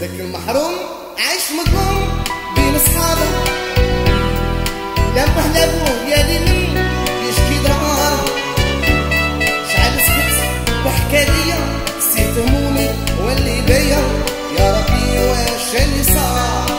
ذاك المحروم عايش مظلوم بين اصحابه، لما هلابوه يا لي من يشكي ضرار. شعل سكت وحكى ليا نسيت همومي واللي بيا، يا ربي واش اللي صار.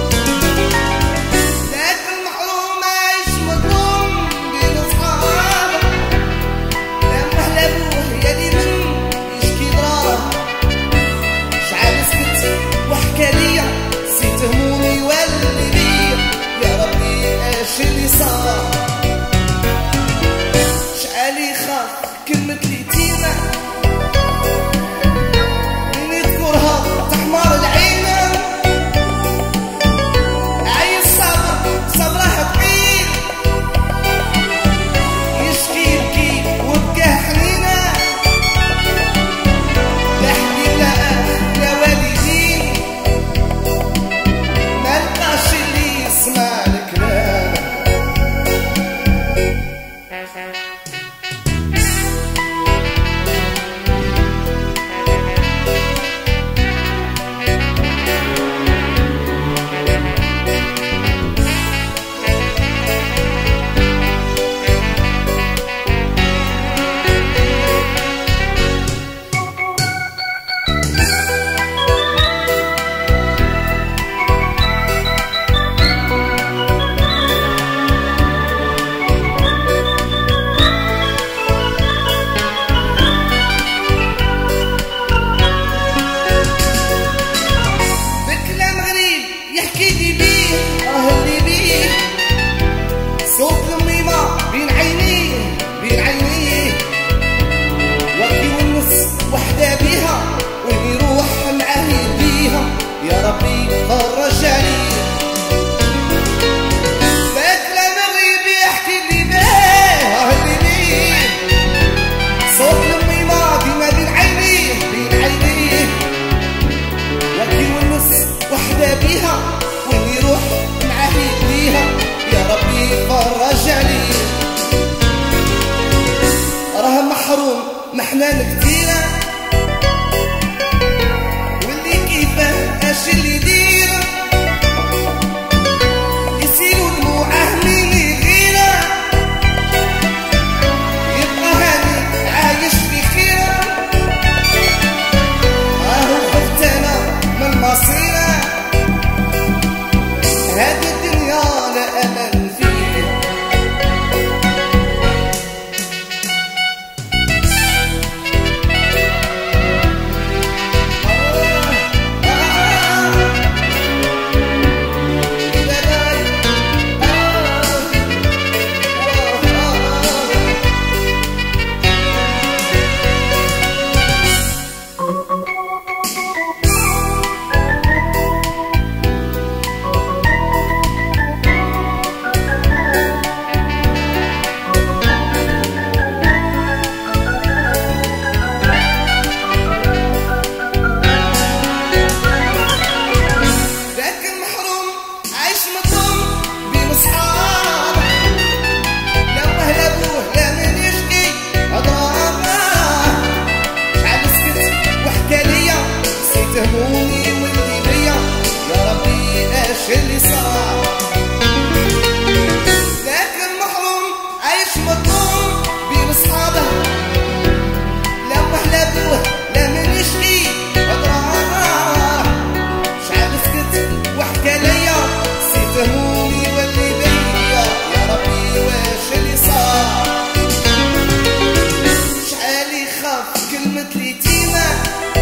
ذاك المحروم عايش مظلوم بين اصحابه، لما هلابوه يا لي من يشكي ضرار. شعل سكت وحكى ليا نسيت همومي واللي بيا، يا ربي اش اللي صار. شعل يخاف كلمة اليتيمة من يذكرها تحمر العينة. عايز صبر صبرها طويل، يشكي يبكي وبكاه حنينة. لا حبيب لا أخ لا والدين، ملقاش اللي يسمع الكلام. صوت الميمة بين عينيه بين عينيه، وقتي والنص وحدة بيها واللي يروح معاه يديها، يا ربي فرج عليه. ذاك المغرب يحكي اللي باه اللي بيه، صوت الميمة ديما بين عينيه بين عينيه، وقتي والنص وحدة بيها واللي يروح معاه يديها، يا ربي فرج عليه. راه محروم محنان كتيرة، واللي كيفاه اش اللي يدير، يسيلو دموعه من يغيره، يبقى هاني عايش في خيره. راهو خفت انا من مصيره، هذه الدنيا لا أمل فيها. همومي واللي بيا، يا ربي اش اللي صار. ذاك المحروم عايش مظلوم بين اصحابه، لما هلابوه لا من يشقي اضرار. شعب سكت وحكى ليا نسيت همومي واللي بيا، يا ربي واش اللي صار. شعال يخاف كلمة اليتيمة